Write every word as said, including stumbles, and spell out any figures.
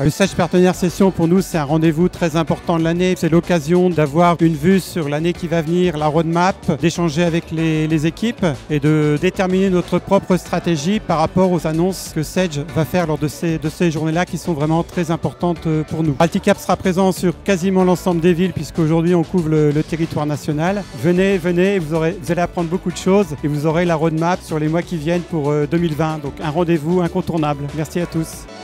Le Sedge Partenaire Session, pour nous, c'est un rendez-vous très important de l'année. C'est l'occasion d'avoir une vue sur l'année qui va venir, la roadmap, d'échanger avec les, les équipes et de déterminer notre propre stratégie par rapport aux annonces que Sedge va faire lors de ces, de ces journées-là qui sont vraiment très importantes pour nous. Alticap sera présent sur quasiment l'ensemble des villes puisqu'aujourd'hui on couvre le, le territoire national. Venez, venez, vous, aurez, vous allez apprendre beaucoup de choses et vous aurez la roadmap sur les mois qui viennent pour deux mille vingt. Donc un rendez-vous incontournable. Merci à tous.